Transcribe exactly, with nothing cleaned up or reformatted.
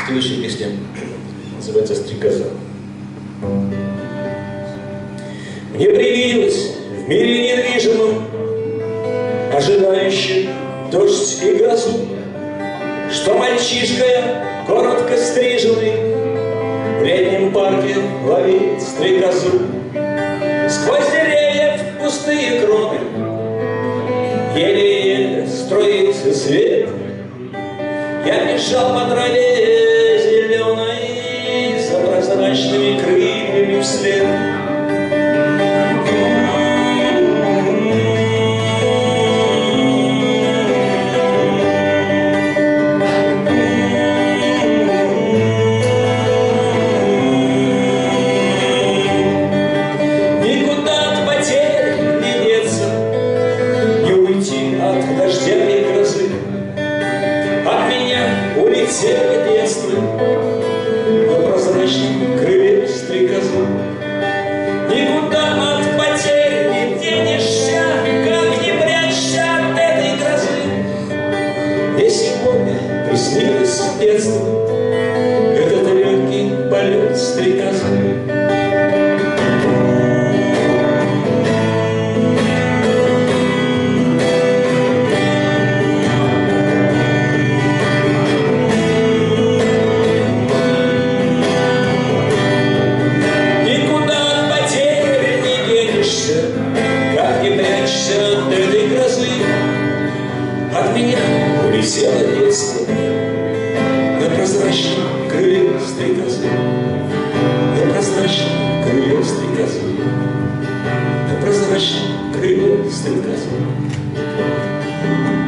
Следующая песня называется «Стрекоза». Мне привиделось в мире недвижимом, ожидающим дождь и грозу, что мальчишка я, коротко стриженный, в летнем парке ловит стрекозу. Сквозь деревьев пустые кроны еле-еле струится свет. Я бежал по траве зеленой за прозрачными крыльями вслед. Никуда от потерь не деться, не уйти от дождя и грозы. От меня улетело детство на прозрачном крыле стрекозы. Никуда от потерь не денешься, как не прячься от этой грозы. Мне сегодня приснилось детство, этот легкий полет стрекозы. Как не прячься от этой грозы. От меня улетело детство на прозрачном крыле стрекозы. На прозрачном крыле стрекозы. На прозрачном крыле стрекозы.